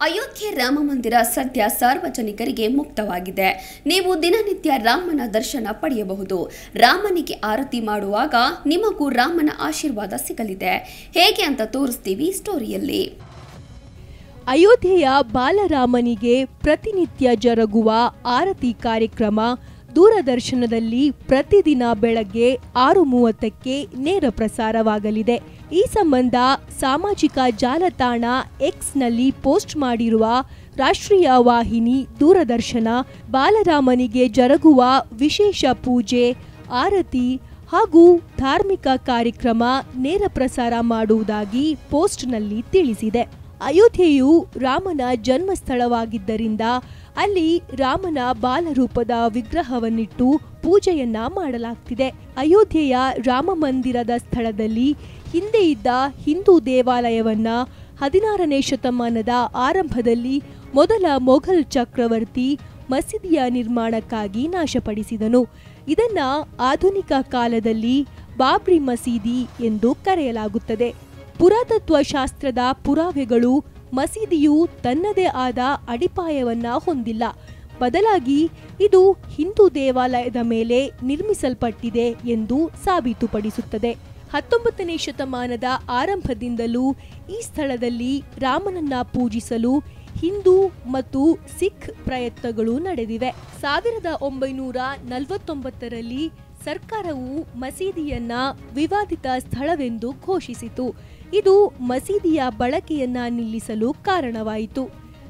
ಅಯೋಧ್ಯೆ ರಾಮ ಮಂದಿರ ಸದ್ಯ ಸಾರ್ವಜನಿಕರಿಗೆ ಮುಕ್ತವಾಗಿದೆ. ನೀವು ದಿನನಿತ್ಯ ರಾಮನ ದರ್ಶನ ಪಡೆಯಬಹುದು. ರಾಮನಿಗೆ ಆರತಿ ಮಾಡುವಾಗ ನಿಮಗೂ ರಾಮನ ಆಶೀರ್ವಾದ ಸಿಗಲಿದೆ. ಹೇಗೆ ಅಂತ ತೋರಿಸ್ತೀವಿ ಸ್ಟೋರಿಯಲ್ಲಿ. ಅಯೋಧ್ಯೆಯ ಬಾಲರಾಮನಿಗೆ ಪ್ರತಿನಿತ್ಯ ಜರುಗುವ ಆರತಿ ಕಾರ್ಯಕ್ರಮ ದೂರದರ್ಶನದಲ್ಲಿ ಪ್ರತಿದಿನ ಬೆಳಗ್ಗೆ 6:30ಕ್ಕೆ ನೇರ ಪ್ರಸಾರವಾಗಲಿದೆ. ಈ ಸಂಬಂಧ ಸಾಮಾಜಿಕ ಜಾಲತಾಣ ಎಕ್ಸ್ನಲ್ಲಿ ಪೋಸ್ಟ್ ಮಾಡಿರುವ ರಾಷ್ಟ್ರೀಯ ವಾಹಿನಿ ದೂರದರ್ಶನ ಬಾಲರಾಮನಿಗೆ ಜರುಗುವ ವಿಶೇಷ ಪೂಜೆ, ಆರತಿ ಹಾಗೂ ಧಾರ್ಮಿಕ ಕಾರ್ಯಕ್ರಮ ನೇರ ಪ್ರಸಾರ ಮಾಡುವುದಾಗಿ ಪೋಸ್ಟ್ನಲ್ಲಿ ತಿಳಿಸಿದೆ. ಅಯೋಧ್ಯೆಯು ರಾಮನ ಜನ್ಮಸ್ಥಳವಾಗಿದ್ದರಿಂದ ಅಲ್ಲಿ ರಾಮನ ಬಾಲರೂಪದ ವಿಗ್ರಹವನ್ನಿಟ್ಟು ಪೂಜೆಯನ್ನ ಮಾಡಲಾಗ್ತಿದೆ. ಅಯೋಧ್ಯೆಯ ರಾಮ ಮಂದಿರದ ಸ್ಥಳದಲ್ಲಿ ಹಿಂದೆ ಇದ್ದ ಹಿಂದೂ ದೇವಾಲಯವನ್ನ 16ನೇ ಶತಮಾನದ ಆರಂಭದಲ್ಲಿ ಮೊದಲ ಮೊಘಲ್ ಚಕ್ರವರ್ತಿ ಮಸೀದಿಯ ನಿರ್ಮಾಣಕ್ಕಾಗಿ ನಾಶಪಡಿಸಿದನು. ಇದನ್ನ ಆಧುನಿಕ ಕಾಲದಲ್ಲಿ ಬಾಬ್ರಿ ಮಸೀದಿ ಎಂದು ಕರೆಯಲಾಗುತ್ತದೆ. ಪುರಾತತ್ವ ಶಾಸ್ತ್ರದ ಪುರಾವೆಗಳು ಮಸೀದಿಯು ತನ್ನದೇ ಆದ ಅಡಿಪಾಯವನ್ನ ಹೊಂದಿಲ್ಲ, ಬದಲಾಗಿ ಇದು ಹಿಂದೂ ದೇವಾಲಯದ ಮೇಲೆ ನಿರ್ಮಿಸಲ್ಪಟ್ಟಿದೆ ಎಂದು ಸಾಬೀತುಪಡಿಸುತ್ತದೆ. 19ನೇ ಶತಮಾನದ ಆರಂಭದಿಂದಲೂ ಈ ಸ್ಥಳದಲ್ಲಿ ರಾಮನನ್ನ ಪೂಜಿಸಲು ಹಿಂದೂ ಮತ್ತು ಸಿಖ್ ಪ್ರಯತ್ನಗಳು ನಡೆದಿವೆ. 1949ರಲ್ಲಿ ಸರ್ಕಾರವು ಮಸೀದಿಯನ್ನ ವಿವಾದಿತ ಸ್ಥಳವೆಂದು ಘೋಷಿಸಿತು. ಇದು ಮಸೀದಿಯ ಬಳಕೆಯನ್ನ ನಿಲ್ಲಿಸಲು ಕಾರಣವಾಯಿತು.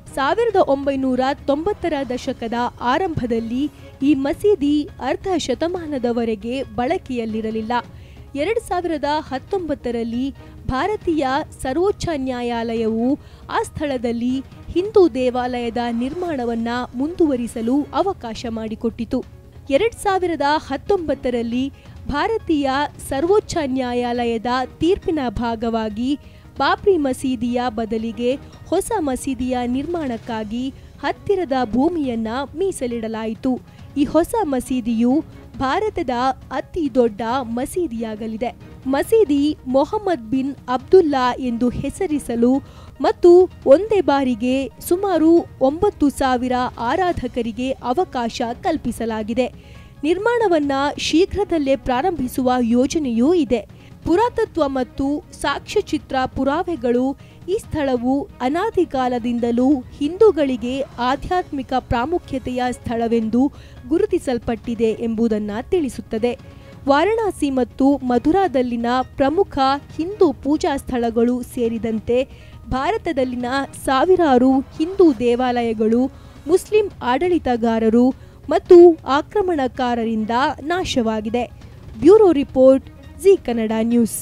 1990ರ ದಶಕದ ಆರಂಭದಲ್ಲಿ ಈ ಮಸೀದಿ ಅರ್ಧ ಶತಮಾನದವರೆಗೆ ಬಳಕೆಯಲ್ಲಿರಲಿಲ್ಲ. 2019ರಲ್ಲಿ ಭಾರತೀಯ ಸರ್ವೋಚ್ಚ ನ್ಯಾಯಾಲಯವು ಆ ಸ್ಥಳದಲ್ಲಿ ಹಿಂದೂ ದೇವಾಲಯದ ನಿರ್ಮಾಣವನ್ನ ಮುಂದುವರಿಸಲು ಅವಕಾಶ ಮಾಡಿಕೊಟ್ಟಿತು. 2019ರಲ್ಲಿ ಭಾರತೀಯ ಸರ್ವೋಚ್ಚ ನ್ಯಾಯಾಲಯದ ತೀರ್ಪಿನ ಭಾಗವಾಗಿ ಬಾಬ್ರಿ ಮಸೀದಿಯ ಬದಲಿಗೆ ಹೊಸ ಮಸೀದಿಯ ನಿರ್ಮಾಣಕ್ಕಾಗಿ ಹತ್ತಿರದ ಭೂಮಿಯನ್ನ ಮೀಸಲಿಡಲಾಯಿತು. ಈ ಹೊಸ ಮಸೀದಿಯು ಭಾರತದ ಅತಿ ದೊಡ್ಡ ಮಸೀದಿಯಾಗಲಿದೆ. ಮಸೀದಿ ಮೊಹಮ್ಮದ್ ಬಿನ್ ಅಬ್ದುಲ್ಲಾ ಎಂದು ಹೆಸರಿಸಲು ಮತ್ತು ಒಂದೇ ಬಾರಿಗೆ ಸುಮಾರು 9,000 ಆರಾಧಕರಿಗೆ ಅವಕಾಶ ಕಲ್ಪಿಸಲಾಗಿದೆ. ನಿರ್ಮಾಣವನ್ನ ಶೀಘ್ರದಲ್ಲೇ ಪ್ರಾರಂಭಿಸುವ ಯೋಜನೆಯೂ ಇದೆ. ಪುರಾತತ್ವ ಮತ್ತು ಸಾಕ್ಷ್ಯಚಿತ್ರ ಪುರಾವೆಗಳು ಈ ಸ್ಥಳವು ಅನಾದಿ ಕಾಲದಿಂದಲೂ ಹಿಂದೂಗಳಿಗೆ ಆಧ್ಯಾತ್ಮಿಕ ಪ್ರಾಮುಖ್ಯತೆಯ ಸ್ಥಳವೆಂದು ಗುರುತಿಸಲ್ಪಟ್ಟಿದೆ ಎಂಬುದನ್ನು ತಿಳಿಸುತ್ತದೆ. ವಾರಣಾಸಿ ಮತ್ತು ಮಥುರಾದಲ್ಲಿನ ಪ್ರಮುಖ ಹಿಂದೂ ಪೂಜಾ ಸ್ಥಳಗಳು ಸೇರಿದಂತೆ ಭಾರತದಲ್ಲಿನ ಸಾವಿರಾರು ಹಿಂದೂ ದೇವಾಲಯಗಳು ಮುಸ್ಲಿಂ ಆಡಳಿತಗಾರರು ಮತ್ತು ಆಕ್ರಮಣಕಾರರಿಂದ ನಾಶವಾಗಿದೆ. Bureau report, Zee Kannada news.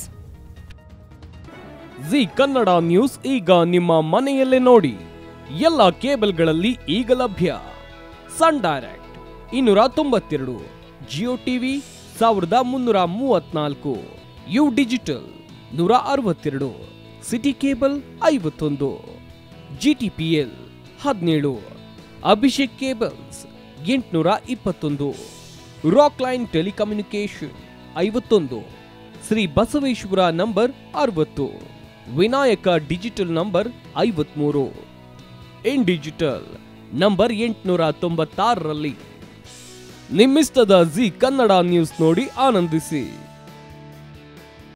Zee Kannada news ಈಗ ನಿಮ್ಮ ಮನೆಯಲ್ಲೇ ನೋಡಿ. ಎಲ್ಲ ಕೇಬಲ್ಗಳಲ್ಲಿ ಈಗ ಲಭ್ಯ. Sun Direct 292, Jio TV 1334, U digital 162, City Cable 51, GTPL 17, Abhishek cables 821, Rock Line telecommunication 51, Shri Basaveshwara number 60, Vinayaka digital number 53, in digital number 896ರಲ್ಲಿ. ನಿಮ್ಮಿಸ್ತದ ಜಿ ಕನ್ನಡ ನ್ಯೂಸ್ ನೋಡಿ ಆನಂದಿಸಿ.